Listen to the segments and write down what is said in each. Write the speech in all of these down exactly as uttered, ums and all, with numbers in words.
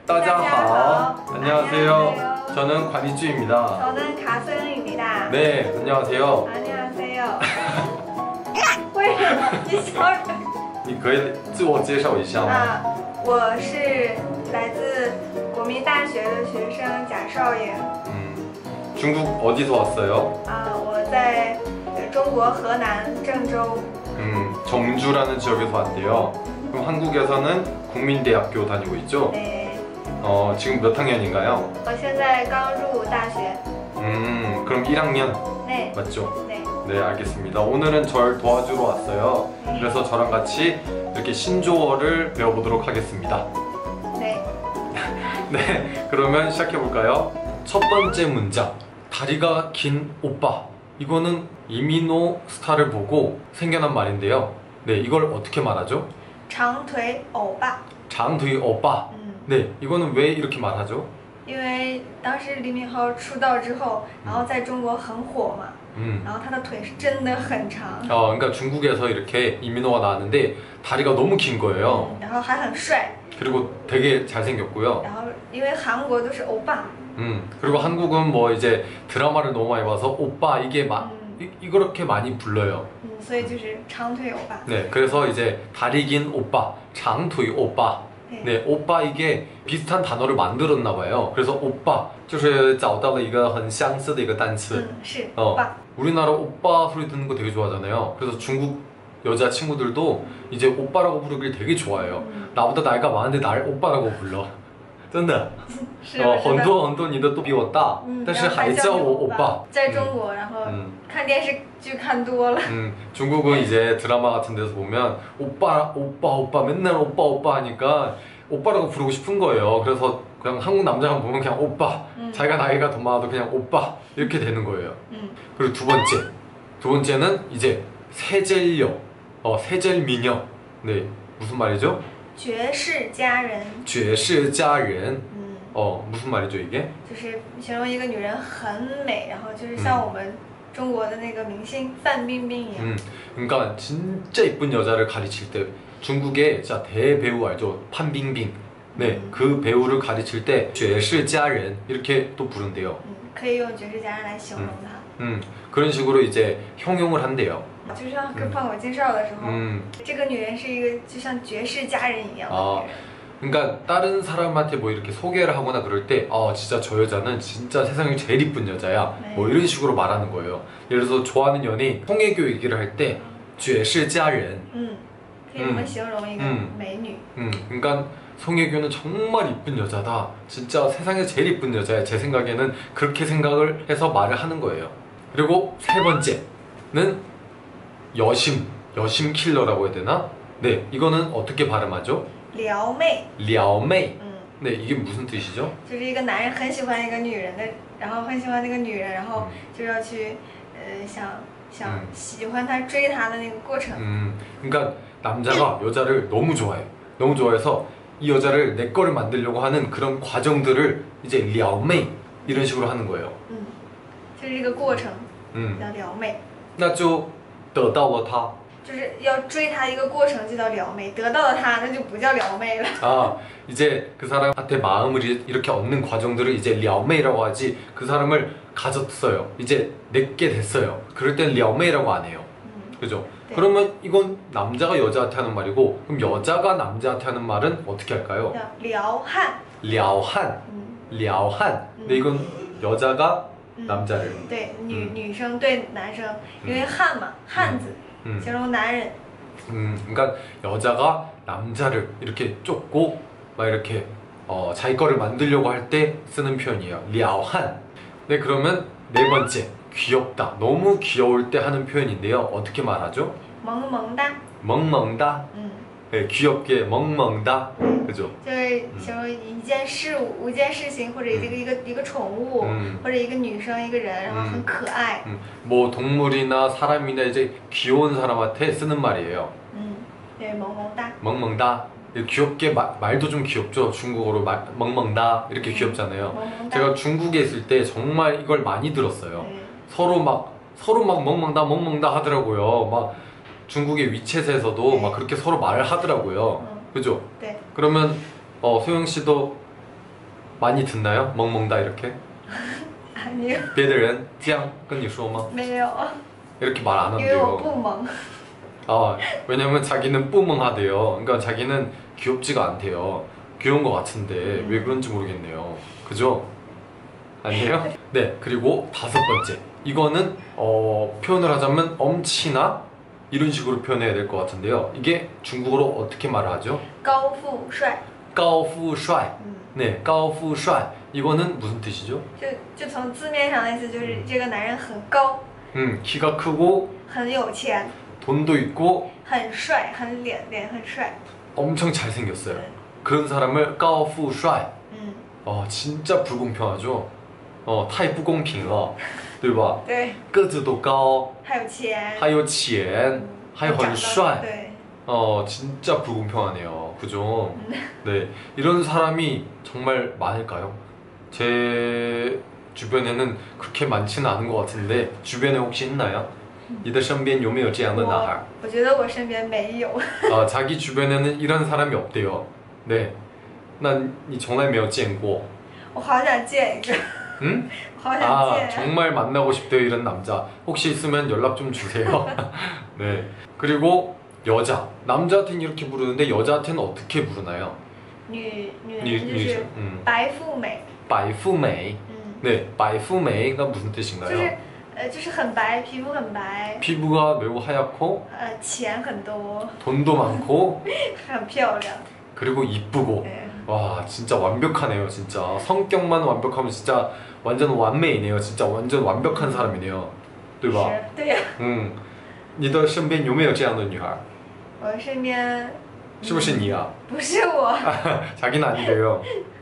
따자하. 안녕하세요. 저는 관이주입니다. 저는 가서영입니다. 네, 안녕하세요. 안녕하세요. 为什么你笑人？ 你可以自我介绍一下吗？ 啊，我是来自国民大学的学生贾少爷。 음, 중국 어디서 왔어요? 아, 我在中国河南郑州。 음, 정주라는 지역에서 왔대요. 그럼 한국에서는 국민대학교 다니고 있죠? 네. 어, 지금 몇 학년인가요? 我现在刚入大学。 음, 그럼 일 학년 네. 맞죠? 네. 네, 알겠습니다. 오늘은 절 도와주러 왔어요. 네. 그래서 저랑 같이 이렇게 신조어를 배워보도록 하겠습니다. 네. 네, 그러면 시작해볼까요? 첫 번째 문장. 다리가 긴 오빠. 이거는 이민호 스타를 보고 생겨난 말인데요. 네, 이걸 어떻게 말하죠? 长腿欧巴。 장두이 오빠. 음. 네, 이거는 왜 이렇게 말하죠? 因为当时李敏镐出道之后，然后在中国很火嘛， 음. 然后他的腿是真的很长， 어, 그러니까 중국에서 이렇게 이민호가 나왔는데 다리가 너무 긴 거예요. 然后还很帅， 그리고 되게 잘생겼고요. 然后因为韩国都是欧巴， 음, 그리고 한국은 뭐 이제 드라마를 너무 많이 봐서 오빠 이게 마, 음. 이, 이렇게 많이 불러요. 嗯，所以就是长腿欧巴。 네, 그래서 이제 다리 긴 오빠, 장투이 오빠. 네, 오빠 이게 비슷한 단어를 만들었나 봐요. 그래서 오빠, 就是找到了一个很相似的一个单词. 嗯，是 어, 欧巴。 우리나라 오빠 소리 듣는 거 되게 좋아하잖아요. 그래서 중국 여자 친구들도 이제 오빠라고 부르길 되게 좋아해요. 음. 나보다 나이가 많은데 날 오빠라고 불러. 真的. 是 어, 我知道。 很多很多你的都比我大， 嗯， 但是然后还叫我欧欧巴。 在中国，然后嗯看电视剧看多了， 음, 중국은 이제 드라마 같은 데서 보면 오빠, 오빠, 오빠 맨날 오빠, 오빠 하니까 오빠라고 부르고 싶은 거예요. 그래서 그냥 한국 남자가 보면 그냥 오빠, 음. 자기가 나이가 더 많아도 그냥 오빠 이렇게 되는 거예요. 嗯 그리고 두 번째, 두 번째는 이제 세젤녀, 어, 세젤미녀. 네, 무슨 말이죠? 绝世佳人， 绝世佳人. 嗯， 어, 무슨 말이죠 이게? 就是形容一个女人很美，然后就是像我们中国的那个明星范冰冰一样。 음, 그러니까 진짜 이쁜 여자를 가르칠 때 중국의 진짜 대배우 알죠? 판빙빙. 네, 음. 그 배우를 가르칠 때 绝世佳人 이렇게 또 부른대요. 嗯，可以用绝世佳人来形容她。 음, 그런 식으로 이제 형용을 한대요. 就像跟胖狗介绍的时候， 음, 这个女人是一个就像绝世佳人一样的 아 女人。 그러니까 다른 사람한테 뭐 이렇게 소개를 하거나 그럴 때, 아 진짜 저 여자는 진짜 세상에 제일 이쁜 여자야. 네. 뭐 이런 식으로 말하는 거예요. 예를 들어서 좋아하는 연예인 송혜교 얘기를 할 때 绝世佳人. 嗯，可以这么形容一个嗯美女。 음, 그러니까 송혜교는 정말 이쁜 여자다. 진짜 세상에 제일 이쁜 여자야. 제 생각에는 그렇게 생각을 해서 말을 하는 거예요. 그리고 세 번째는 여심, 여심 킬러라고 해야 되나? 네, 이거는 어떻게 발음하죠? 撩妹， 려메이. 嗯， 네, 이게 무슨 뜻이죠? 就是一个男人很喜欢一个女人的，然后很喜欢那个女人，然后就要去，呃，想想嗯喜欢她、追她的那个过程。 음, 그러니까 남자가 여자를 너무 좋아해요. 너무 좋아해서 이 여자를 내 거를 만들려고 하는 그런 과정들을 이제 려메이 이런 식으로 하는 거예요. 嗯，就是这个过程 음, 叫撩妹， 那就得到了他。 就是要追她一个过程就叫撩妹，得到了她那就不叫撩妹了。 아, 이제 그 사람한테 마음을 이- 이렇게 얻는 과정들을 이제 려메이라고 하지. 그 사람을 가졌어요. 이제 내게 됐어요. 그럴 땐 려메이라고 안 해요. 嗯， 그죠? 네. 그러면 이건 남자가 여자한테 하는 말이고, 그럼 여자가 남자한테 하는 말은 어떻게 할까요? 叫撩汉。 려한, 嗯 려한. 근데 이건 여자가 嗯， 남자를. 对，女嗯女生对男生，因为汉嘛，汉子 음, 形容男人。 음, 그러니까 여자가 남자를 이렇게 쫓고 막 이렇게 어, 자기 거를 만들려고 할 때 쓰는 표현이에요. 려한. 네, 그러면 네 번째, 귀엽다. 너무 귀여울 때 하는 표현인데요. 어떻게 말하죠? 萌萌哒， 멍멍다. 嗯， 네, 귀엽게 멍멍다. 그죠? 就是形容一件事物、一件事情，或者一个一个一个宠物， 음, 或者一个女生、一个人，然后很可爱。 음, 뭐 동물이나 사람이나 이제 귀여운 사람한테 쓰는 말이에요. 嗯，对，萌萌哒。 멍멍다. 귀엽게 마, 말도 좀 귀엽죠. 중국어로 말, 멍멍다 이렇게 귀엽잖아요. 萌萌哒。 제가 중국에 있을 때 정말 이걸 많이 들었어요. 对 서로 막 서로 막 멍멍다 멍멍다 하더라고요. 막 중국의 위챗에서도 네. 막 그렇게 서로 말을 하더라고요. 음. 그죠? 네. 그러면 어, 소영 씨도 많이 듣나요? 멍멍다 이렇게? 아니요. 别的人这样跟你说吗? 没有， 이렇게 말 안 因为我 한대요. 不萌。 아, 왜냐면 자기는 뿌멍하대요. 그러니까 자기는 귀엽지가 않대요. 귀여운 것 같은데 음. 왜 그런지 모르겠네요. 그죠? 아니에요? 네, 그리고 다섯 번째. 이거는 어, 표현을 하자면 엄치나 이런 식으로 표현해야 될 것 같은데요. 이게 중국어로 어떻게 말을 하죠? 高富帅， 가오푸슈아이. 嗯， 네, 가오푸슈아이. 이거는 무슨 뜻이죠? 就就从字面上的意思就是这个男人很高， 음, 키가 크고 很有钱， 돈도 있고 很帅，很脸脸很帅。 엄청 잘생겼어요. 그런 사람을 가오푸슈아이. 嗯， 어, 진짜 불공평하죠? 어, 타이 부공평, 对吧? 对， 个子都高, 还有钱， 还有钱,还有很帅. 对， 어, 진짜 불공평하네요. 그죠? 네, 이런 사람이 정말 많을까요? 제 주변에는 그렇게 많지는 않은 것 같은데 주변에 혹시 있나요? 你的身边有没有这样的男孩? 我我觉得我身边没有。 아, 자기 주변에는 이런 사람이 없대요. 네, 난你从来没有见过. 我好想见一个， 응? 好想 아, 见。 정말 만나고 싶대요 이런 남자. 혹시 있으면 연락 좀 주세요. 네. 그리고 여자, 남자한테는 이렇게 부르는데 여자한테는 어떻게 부르나요? 女女女人就女生是嗯白富美， 바이푸메이. 嗯， 네, 바이푸메이가 무슨 就 뜻인가요? 是呃就是很白，皮肤很白， 피부가 매우 하얗고 呃钱很多， 돈도 많고 很漂亮。 그리고 이쁘고. 对， 와, 진짜 완벽하네요. 진짜 성격만 완벽하면 진짜 완전 완美이네요. 진짜 완전 완벽한 사람이네요. 对吧? 是，对呀。 음, 你的身边有没有这样的女孩? 我身边是不是你啊? 不是我， 자기는 아니래요.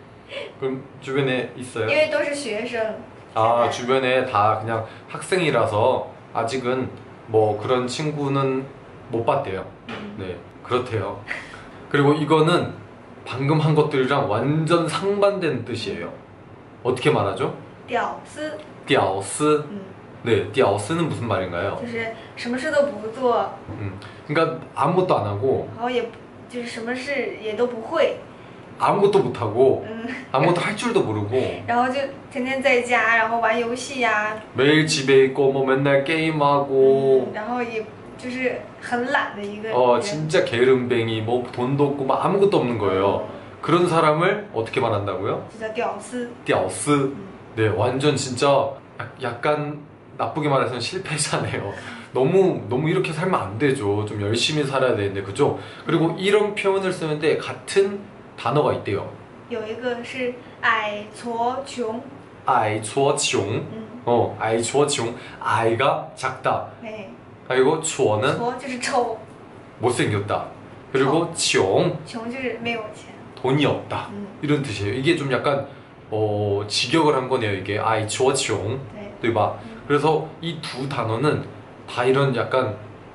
그럼 주변에 있어요? 因为都是学生。 아, 现在 주변에 다 그냥 학생이라서 아직은 뭐 그런 친구는 못 봤대요. 네, 그렇대요. 그리고 이거는 방금 한 것들이랑 완전 상반되는 뜻이에요. 어떻게 말하죠? 屌丝， 띠아오스. 嗯， 네, 띠아오스는 무슨 말인가요? 就是什么事都不做， 음, 그러니까 아무것도 안 하고 然后也就是什么事也都不会， 아무것도 못 하고 嗯， 아무것도 할 줄도 모르고 然后就天天在家，然后玩游戏呀、 매일 집에 있고 뭐 맨날 嗯 게임하고 然后也就是很懒的一个人。 어 진짜 게으름뱅이 뭐 돈도 없고 뭐 아무것도 없는 거예요. 그런 사람을 어떻게 말한다고요? 就叫屌丝。 띠아오스. 嗯， 네, 완전 진짜 약- 약간 나쁘게 말해서는 실패자네요. 너무 너무 이렇게 살면 안 되죠. 좀 열심히 살아야 되는데, 그죠? 그리고 이런 표현을 쓰는데 같은 단어가 있대요. 有一个是矮矬穷， 아이초穷. 嗯， 어, 아이초穷. 아이가 작다. 哎， 그리고 초는 矬就是丑， 못생겼다. 그리고 穷, 穷就是没有钱。 돈이 없다. 嗯， 이런 뜻이에요. 이게 좀 약간 어, 직역을 한 거네요. 이게 아이초穷. 对， 对吧? 그래서 이 두 단어는 다 이런 약간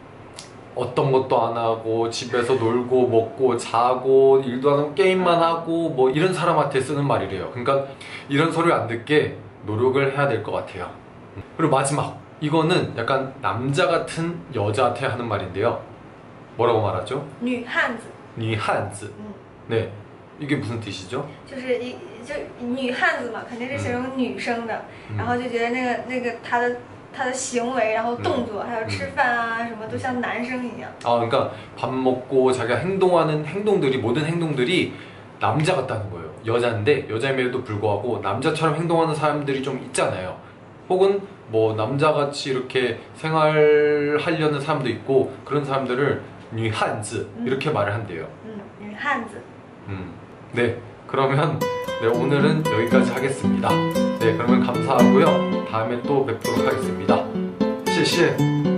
어떤 것도 안 하고 집에서 놀고 먹고 자고 일도 안 하고 게임만 하고 뭐 이런 사람한테 쓰는 말이래요. 그러니까 이런 소리 안 듣게 노력을 해야 될 것 같아요. 그리고 마지막, 이거는 약간 남자 같은 여자한테 하는 말인데요. 뭐라고 말하죠? 女汉子， 니한즈. 嗯， 네, 이게 무슨 뜻이죠? 就是一就女汉子嘛，肯定是形容女生的， 음. 然后就觉得那个那个她的她的行为，然后动作，还有吃饭啊什么，都像男生一样。 아, 그러니까 밥 먹고 자기가 행동하는 행동들이, 모든 행동들이 남자 같다는 거예요. 여자인데 여자임에도 불구하고 남자처럼 행동하는 사람들이 좀 있잖아요. 혹은 뭐 남자같이 이렇게 생활하려는 사람도 있고, 그런 사람들을 뉴한즈 이렇게 말을 한대요. 嗯，女汉子。 음, 네, 그러면 네, 오늘은 여기까지 하겠습니다. 네, 그러면 감사하고요. 다음에 또 뵙도록 하겠습니다. 谢谢.